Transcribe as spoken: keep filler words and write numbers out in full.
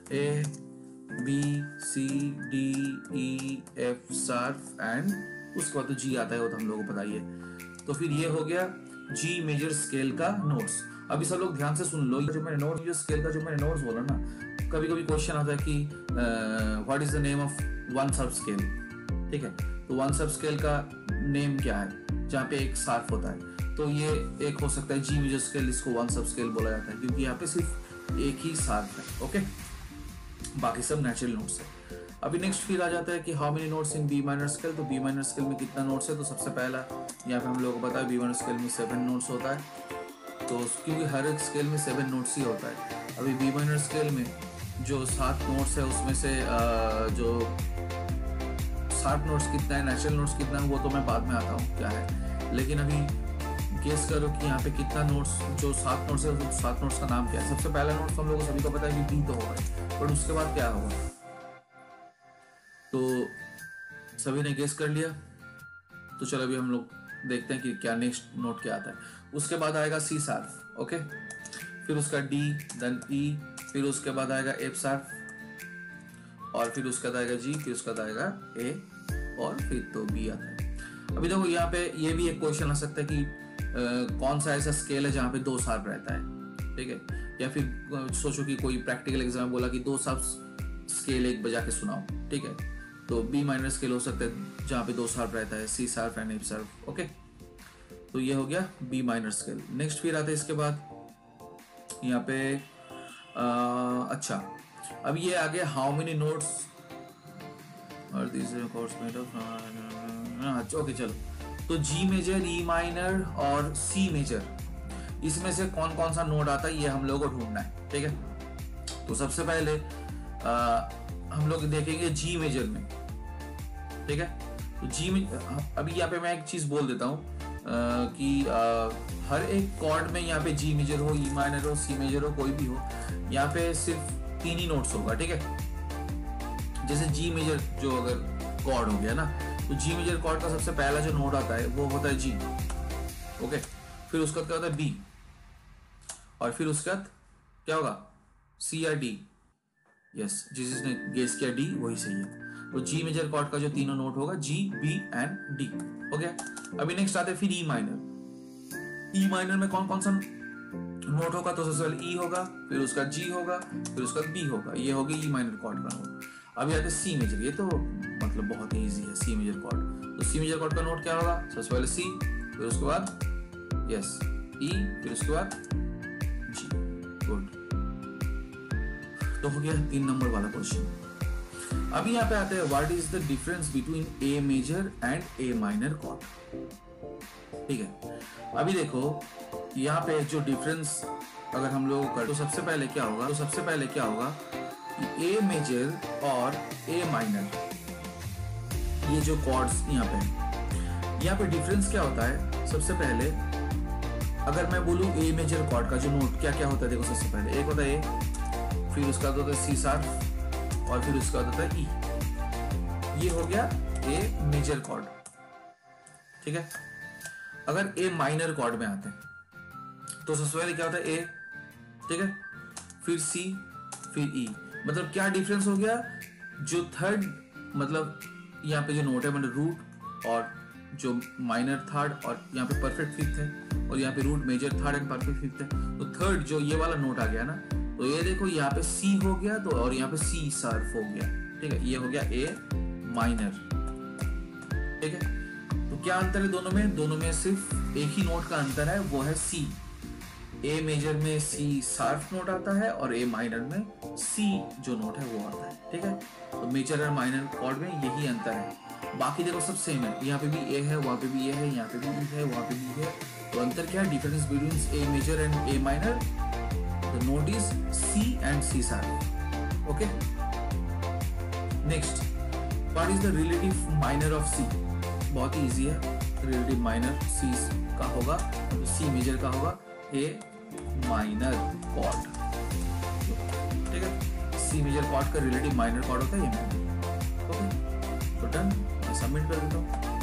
A B C D E F sharp and उसके बाद तो जी आता है, वो तो हम लोगों को पता ही है। तो फिर ये हो गया जी मेजर स्केल का नोट्स। अभी सब लोग ध्यान से सुन लो, जो मैंने नोट्स जो स्केल का जो मैंने नोट्स बोला ना, कभी कभी क्वेश्चन आता है कि what is the name of one sub scale, ठीक है। तो वन सब स्केल का नेम क्या है जहाँ पे एक शार्प होता है, तो ये एक हो सकता है जी मेजर स्केल, इसको वन सब स्केल बोला जाता है क्योंकि यहाँ पे सिर्फ एक ही शार्प है। ओके, बाकी सब नेचुरल नोट्स है। अभी नेक्स्ट फिर आ जाता है कि how many notes in B minor scale. तो बी माइनर स्केल में कितना नोट्स है, तो सबसे पहला यहाँ पे हम लोगों को पता है बी माइनर स्केल में सेवन नोट्स होता है, तो क्योंकि हर एक स्केल में सेवन नोट्स ही होता है। अभी बी माइनर स्केल में जो सात नोट्स है उसमें से जो सात नोट्स कितना है, नेचुरल नोट्स कितना है, वो तो मैं बाद में आता हूँ क्या है, लेकिन अभी गेस करो कि यहाँ पे कितना नोट्स, जो सात नोट्स है उस सात नोट्स का नाम क्या है। सबसे पहला नोट्स हम लोगों को सभी को पता है कि बी तो होगा, पर उसके बाद क्या होगा, तो सभी ने गेस कर लिया। तो चलो अभी हम लोग देखते हैं कि क्या नेक्स्ट नोट क्या आता है। उसके बाद आएगा सी शार्प, ओके, फिर उसका डी, देन ई, फिर उसके बाद आएगा एफ शार्प, और फिर उसके बाद आएगा जी, फिर उसके बाद आएगा ए, और फिर तो बी आता है। अभी देखो यहाँ पे ये भी एक क्वेश्चन आ सकता है कि आ, कौन सा ऐसा स्केल है जहाँ पे दो शार्प रहता है, ठीक है। या फिर सोचो कि कोई प्रैक्टिकल एग्जाम बोला कि दो शार्प स्केल एक बजा के सुनाओ, ठीक है। तो बी माइनर स्केल हो सकता है जहाँ पे दो शार्प रहता है, C sharp and F sharp, okay. तो ये हो गया बी माइनर स्केल। नेक्स्ट फिर आता है इसके बाद यहाँ पे आ, अच्छा, अब ये आ गया हाउ मेनी नोट्स और this chords made of, okay चलो। तो जी मेजर, ई माइनर और सी मेजर, इसमें से कौन कौन सा नोट आता है ये हम लोगों को ढूंढना है, ठीक है। तो सबसे पहले आ, हम लोग देखेंगे जी मेजर में, ठीक है। तो जी में अभी यहाँ पे मैं एक चीज बोल देता हूँ कि आ, हर एक कॉर्ड में यहाँ पे जी मेजर हो, ई माइनर हो, सी मेजर हो, कोई भी हो, यहाँ पे सिर्फ तीन ही नोट्स होगा, ठीक है। जैसे जी मेजर जो अगर कॉर्ड हो गया ना, तो जी मेजर कॉर्ड का सबसे पहला जो नोट आता है वो होता है जी, ओके। फिर उसका क्या होता है बी, और फिर उसके बाद क्या होगा सी या डी, यस, जिसने गेस किया डी वही सही है। तो जी मेजर कॉर्ड का जो तीनों नोट होगा जी, बी एंड डी, हो गया। अभी नेक्स्ट आते हैं फिर ई माइनर। ई माइनर में कौन कौन सा नोट होगा, तो सबसे पहले ई होगा, फिर उसका जी होगा, फिर उसका बी होगा, ये हो गया ई माइनर कॉर्ड का नोट। अभी आते हैं सी मेजर, ये तो मतलब बहुत ही इजी है सी मेजर कॉर्ड। तो सी मेजर कॉर्ड का नोट क्या होगा, सबसे पहले सी, फिर उसके बाद यस ई, फिर उसके बाद जी, गुड। तो हो गया तीन नंबर वाला क्वेश्चन। अभी यहाँ पे आते हैं what is the difference between a major and a minor chord, ठीक है। अभी देखो यहाँ पे जो डिफरेंस अगर हम लोग कर, तो सबसे पहले क्या होगा, तो सबसे पहले क्या होगा कि ए मेजर और ए माइनर, ये जो कॉर्ड्स यहाँ पे, यहाँ पे डिफरेंस क्या होता है। सबसे पहले अगर मैं बोलूँ ए मेजर कॉर्ड का जो नोट क्या क्या होता है, देखो सबसे पहले एक होता है ए, फिर उसका होता है सी शार्प, और फिर उसका होता है ई। ये हो गया ए मेजर कॉर्ड, ठीक है। अगर ए माइनर कॉर्ड में आते हैं तो सबसे पहले क्या होता है ए, ठीक है, फिर सी, फिर ई। मतलब क्या डिफरेंस हो गया, जो थर्ड मतलब यहाँ पे जो नोट है मतलब रूट, और जो माइनर थर्ड, और यहाँ पे परफेक्ट फिफ्थ है, और यहाँ पे root major third and perfect fifth है। तो थर्ड जो ये वाला नोट आ गया ना, तो ये देखो यहाँ पे सी हो गया, तो और यहाँ पे सी शार्प हो गया, ठीक है। ये हो गया ए माइनर, ठीक है। तो क्या अंतर है दोनों में, दोनों में सिर्फ एक ही नोट का अंतर है, वो है सी। ए मेजर में सी शार्प नोट आता है और ए माइनर में सी जो नोट है वो आता है, ठीक है। तो मेजर और माइनर कॉर्ड में यही अंतर है, बाकी देखो सब सेम है। यहाँ पे भी ए है, वहां पे भी ए है, यहाँ पे भी ई है, वहां पे भी है। तो अंतर क्या है, difference between a major and a minor, the note is C and C sharp, okay. Next, what is the relative minor of C. बहुत ही इजी है, रिलेटिव माइनर सी का होगा, सी मेजर का होगा ए माइनर कॉर्ड, ठीक है। सी मेजर कॉर्ड का रिलेटिव माइनर कॉर्ड होता है ए माइनर, ओके। तो डन, मैं सबमिट कर देता हूँ।